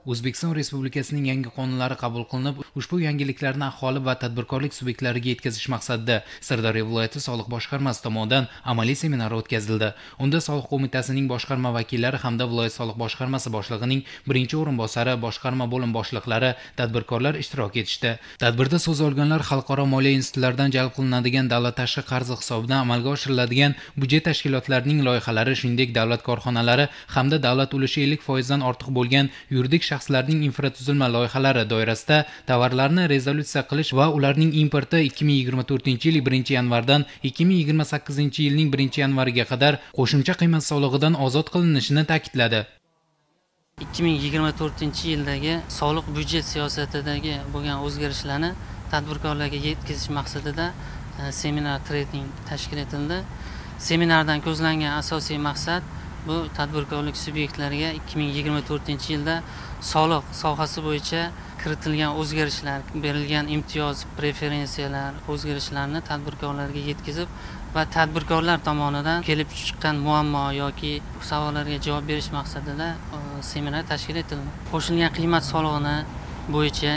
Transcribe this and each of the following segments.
O'zbekiston Respublikasining yangi qonunlari qabul qilinib, ushbu yangiliklarni aholi va tadbirkorlik subyektlariga yetkazish maqsadida Sirdaryo viloyati soliq boshqarmasi tomonidan amaliy seminar o'tkazildi. Unda soliq qo'mitasining boshqarma vakillari hamda viloyat soliq boshqarmasi boshlig'ining birinchi o'rinbosari, boshqarma bo'lim boshliqlari, tadbirkorlar ishtirok etishdi. Tadbirda so'z olganlar xalqaro moliya institutlaridan jalb qilinadigan davlat tashqi qarzi hisobidan amalga oshiriladigan budjet tashkilotlarining loyihalari, shuningdek davlat korxonalari hamda davlat ulushi 50% dan ortiq bo'lgan yuridik shaxslarning infratuzilma loyihalari doirasida tovarlarni rezolyutsiya qilish va ularning importi 2024-yil 1-yanvardan 2028-yilning 1-yanvariga qadar qo'shimcha qiymat solig'idan ozod qilinishini ta'kidladi. 2024-yildagi soliq byudjet siyosatidagi bo'lgan o'zgarishlarni tadbirkorlarga yetkazish maqsadida seminar treyning tashkil etildi. Seminardan ko'zlangan asosiy maqsad bu tadbirkorlik subyektlariga 2024-yilda soliq sohasi bo'yicha kiritilgan o'zgarishlar, berilgan imtiyoz, preferensiyalar, o'zgarishlarni tadbirkorlarga yetkazib va tadbirkorlar tomonidan kelib chiqqan muammo yoki savollarga javob berish maqsadida seminar tashkil etildi. Qo'shilgan qiymat solig'ini bo'yicha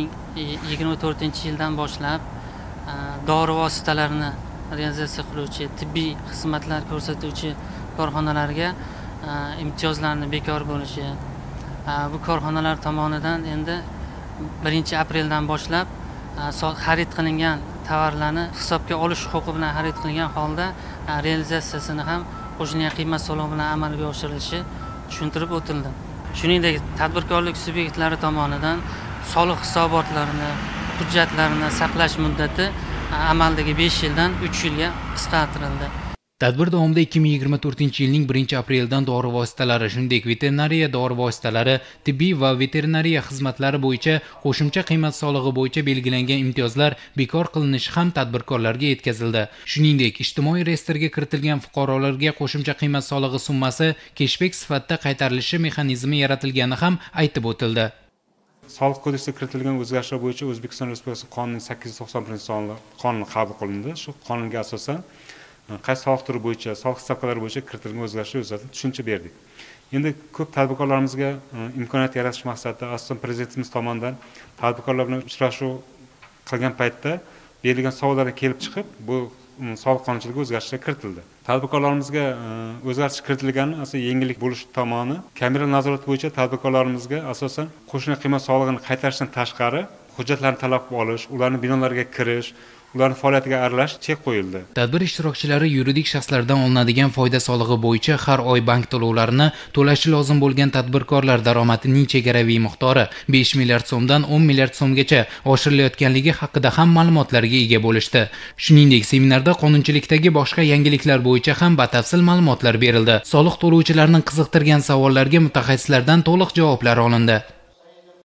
2024-yildan boshlab dori vositalarini realizatsiya qiluvchi, tibbiy xizmatlar ko'rsatuvchi korxonalarga imtiyozlarni bekor bo'lishi, bu korxonalar tomonidan endi 1-apreldan boshlab xarid qilingan tovarlarni hisobga olish huquqi bilan xarid qilingan holda realizatsiyasini ham qo'shilgan qiymat solig'i bilan amalga oshirilishi tushuntirib o'tildi. Shuningdek, tadbirkorlik subyektlari tomonidan soliq hisobotlarini, hujjatlarini saqlash muddati amaldagi 5 yildan 3 yilga qisqartirildi. Tadbir davomida 2024-yilning 1-aprelidan dori vositalari, shuningdek veterinariya dori vositalari, tibbiy va veterinariya xizmatlari bo'yicha qo'shimcha qiymat solig'i bo'yicha belgilangan imtiyozlar bekor qilinishi ham tadbirkorlarga yetkazildi. Shuningdek, ijtimoiy reyestrga kiritilgan fuqarolarga qo'shimcha qiymat solig'i summasi keshbek sifatida qaytarilishi mexanizmi yaratilgani ham aytib o'tildi. Soliq kodeksiga kiritilgan o'zgarishlar bo'yicha O'zbekiston Respublikasi qonuni 891-sonli qonun qabul qilindi. Shu qonunga asosan qaysi soliq turi bo'yicha, soliq stavkalari bo'yicha kiritilgan o'zgarishlar yuzasidan tushuncha berdik. Endi ko'p tadbirkorlarimizga imkoniyat yaratish maqsadida asosan prezidentimiz tomonidan tadbirkorlar bilan uchrashuv qilgan paytda berilgan savollarga kelib chiqib, bu soliq qonunchiligiga o'zgarishlar kiritildi. Tadbirkorlarimizga o'zgarish kiritilgani asosan yangilik bo'lish tomoni kamera nazorati bo'yicha tadbirkorlarimizga asosan qo'shimcha qiymat solig'ini qaytarishdan tashqari hujjatlarni talab qilib olish, ularning binolarga kirish, ularning faoliyatiga aralash chek qo'yildi. Tadbir ishtirokchilari yuridik shaxslardan olinadigan foyda solig'i bo'yicha har oy bank to'lovlarini to'lashi lozim bo'lgan tadbirkorlar daromadining chegaraviy miqdori 5 milliard so'mdan 10 milliard so'mgacha oshirilayotganligi haqida ham ma'lumotlarga ega bo'lishdi. Shuningdek, seminarda qonunchilikdagi boshqa yangiliklar bo'yicha ham batafsil ma'lumotlar berildi. Soliq to'lovchilarning qiziqtirgan savollariga mutaxassislardan to'liq javoblar olindi.